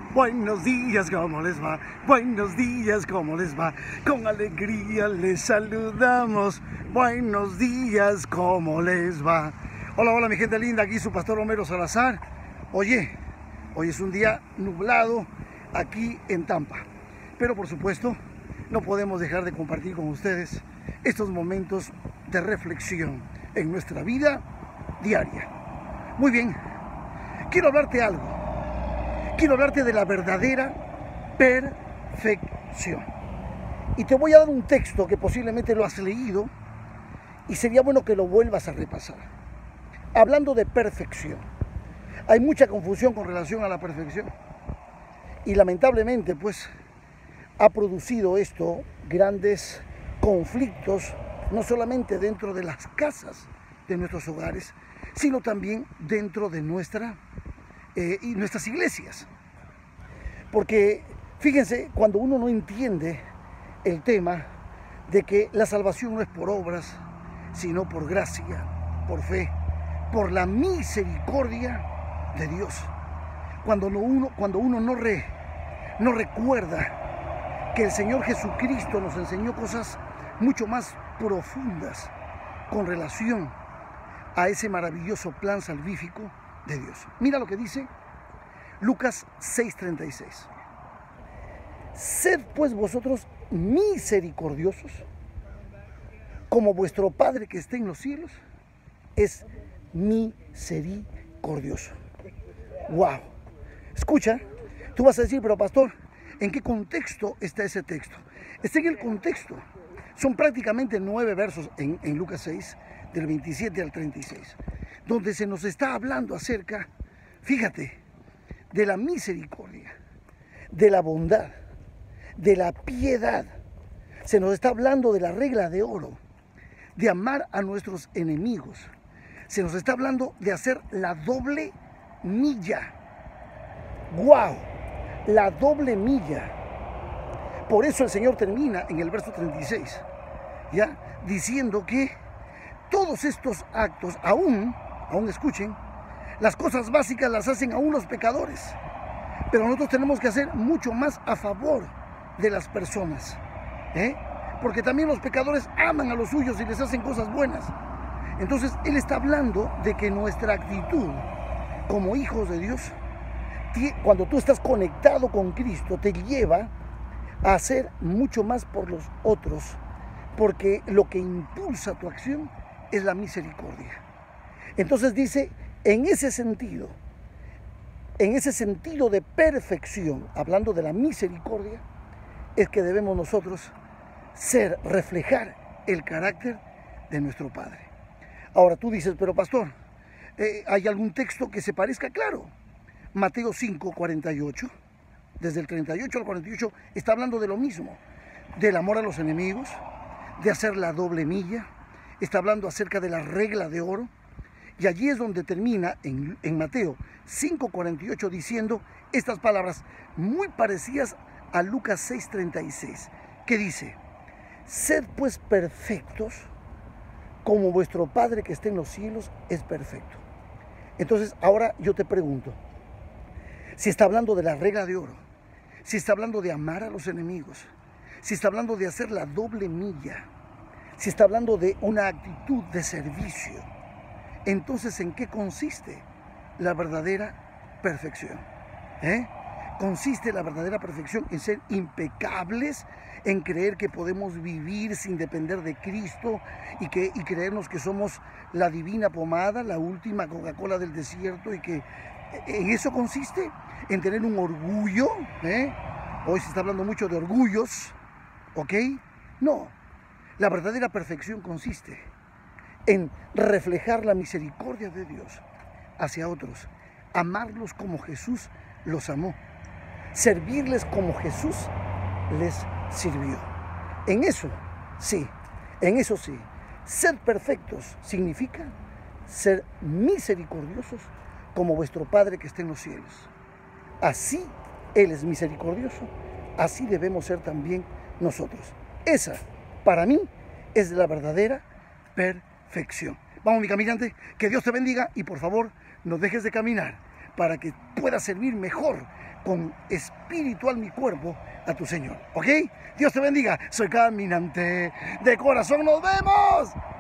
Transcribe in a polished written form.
Buenos días, ¿cómo les va? Buenos días, ¿cómo les va? Con alegría les saludamos. Buenos días, ¿cómo les va? Hola, hola mi gente linda, aquí su pastor Homero Salazar. Oye, hoy es un día nublado aquí en Tampa, pero por supuesto no podemos dejar de compartir con ustedes estos momentos de reflexión en nuestra vida diaria. Muy bien, quiero hablarte algo. Quiero hablarte de la verdadera perfección. Y te voy a dar un texto que posiblemente lo has leído y sería bueno que lo vuelvas a repasar. Hablando de perfección, hay mucha confusión con relación a la perfección. Y lamentablemente, pues, ha producido esto grandes conflictos, no solamente dentro de las casas de nuestros hogares, sino también dentro de nuestras iglesias. Porque fíjense, cuando uno no entiende el tema de que la salvación no es por obras, sino por gracia, por fe, por la misericordia de Dios. Cuando uno no recuerda que el Señor Jesucristo nos enseñó cosas mucho más profundas con relación a ese maravilloso plan salvífico de Dios. Mira lo que dice Lucas 6:36. Sed pues vosotros misericordiosos, como vuestro Padre que está en los cielos es misericordioso. ¡Wow! Escucha, tú vas a decir, pero pastor, ¿en qué contexto está ese texto? Está en el contexto. Son prácticamente 9 versos en Lucas 6, del 27 al 36, donde se nos está hablando acerca, fíjate, de la misericordia, de la bondad, de la piedad. Se nos está hablando de la regla de oro, de amar a nuestros enemigos. Se nos está hablando de hacer la doble milla. ¡Wow! La doble milla. Por eso el Señor termina en el verso 36, ¿ya? Diciendo que todos estos actos, aún escuchen, las cosas básicas las hacen aún los pecadores. Pero nosotros tenemos que hacer mucho más a favor de las personas, porque también los pecadores aman a los suyos y les hacen cosas buenas. Entonces Él está hablando de que nuestra actitud como hijos de Dios, cuando tú estás conectado con Cristo, te lleva a hacer mucho más por los otros, porque lo que impulsa tu acción es la misericordia. Entonces dice, en ese sentido de perfección, hablando de la misericordia, es que debemos nosotros reflejar el carácter de nuestro Padre. Ahora tú dices, pero pastor, ¿hay algún texto que se parezca? Claro, Mateo 5:48, desde el 38 al 48, está hablando de lo mismo, del amor a los enemigos, de hacer la doble milla, está hablando acerca de la regla de oro. Y allí es donde termina en Mateo 5:48 diciendo estas palabras muy parecidas a Lucas 6:36, que dice, sed pues perfectos como vuestro Padre que está en los cielos es perfecto. Entonces ahora yo te pregunto, si está hablando de la regla de oro, si está hablando de amar a los enemigos, si está hablando de hacer la doble milla, si está hablando de una actitud de servicio, entonces, ¿en qué consiste la verdadera perfección? Consiste la verdadera perfección en ser impecables, en creer que podemos vivir sin depender de Cristo y creernos que somos la divina pomada, la última Coca-Cola del desierto, y que en eso consiste, en tener un orgullo. Hoy se está hablando mucho de orgullos, ¿ok? No, la verdadera perfección consiste en reflejar la misericordia de Dios hacia otros, amarlos como Jesús los amó, servirles como Jesús les sirvió. En eso sí, ser perfectos significa ser misericordiosos como vuestro Padre que está en los cielos. Así Él es misericordioso, así debemos ser también nosotros. Esa, para mí, es la verdadera perfección. Vamos, mi caminante, que Dios te bendiga y por favor no dejes de caminar para que puedas servir mejor con espiritual mi cuerpo a tu Señor. ¿Ok? Dios te bendiga. Soy caminante de corazón. ¡Nos vemos!